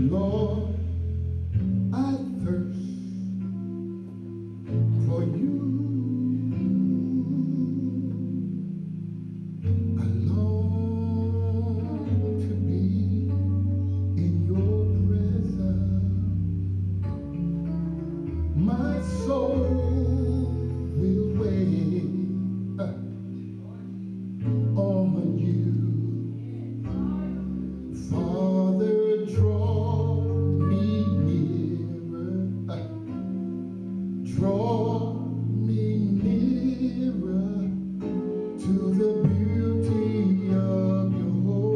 Lord, I thirst for you. I long to be in your presence. My soul will wait on you. Father, draw me nearer. Draw me nearer to the beauty of your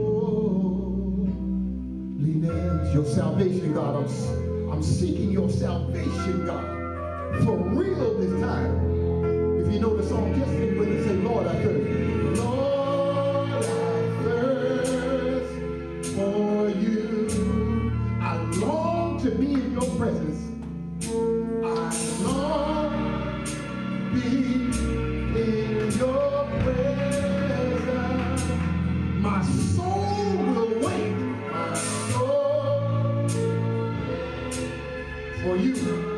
holiness. Your salvation, God. I'm seeking your salvation, God. For real this time. If you know the song, just sing with it. Say, Lord, I thirst. Lord, I thirst for you. I long to be in your presence. I long to be in your presence. My soul will wait. My soul for you.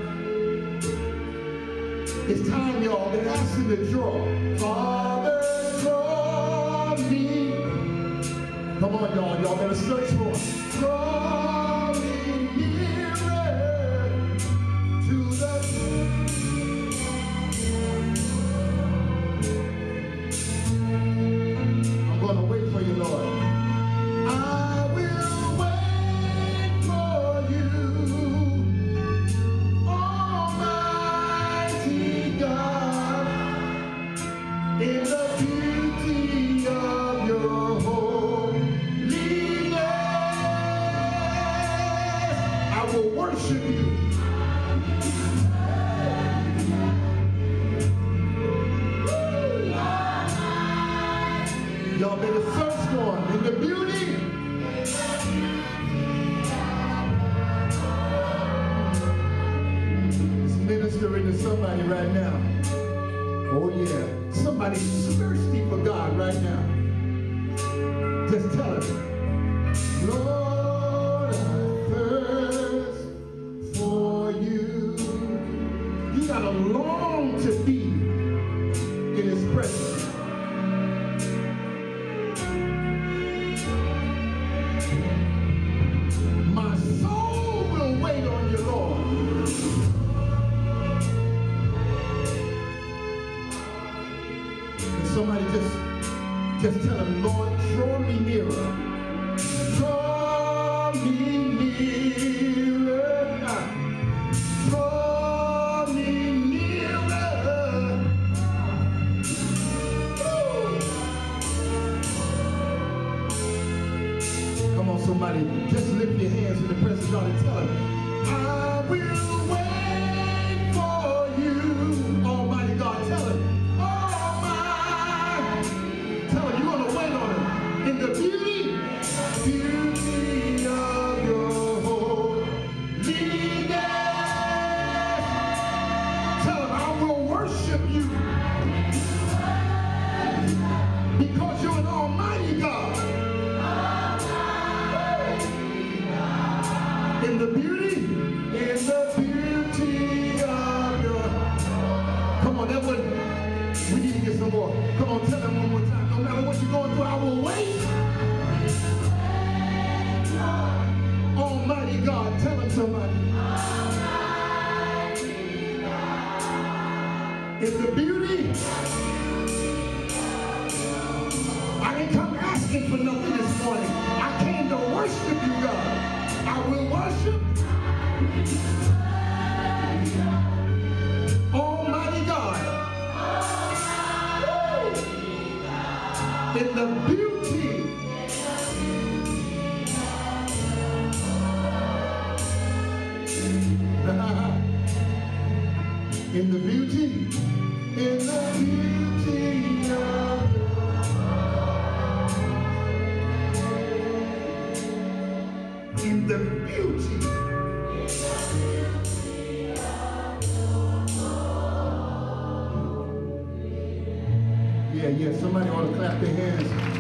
It's time, y'all. They're asking to draw. Father, draw me. Come on, y'all. Y'all better search for it. Draw me nearer to the... I'm going to wait for you, Lord. I will wait for you, Almighty God, in the beauty of your holiness. I will worship you. Y'all better search for him in the beauty. It's ministering to somebody right now. Oh yeah. Somebody's thirsty for God right now. Just tell him, Lord, I thirst for you. You gotta long to be in his presence. My soul will wait on you, Lord. And somebody just tell him, Lord, draw me nearer. Draw me nearer. Draw me nearer. Come on, somebody, just lift your hands in the presence of God and tell him, I will wait for you, Almighty God. Tell him, Almighty. Tell him you're going to wait on him in the beauty of your holiness. Tell him I will worship you because you're an almighty God. In the beauty of your... Come on, that one, we need to get some more. Come on, tell them one more time. No matter what you're going through, I will wait. Almighty God, tell them somebody. In the beauty, I didn't come asking for nothing this morning. I came to worship you, God. I will worship Almighty God. In the beauty in the beauty of in the beauty. Yeah, somebody ought to clap their hands.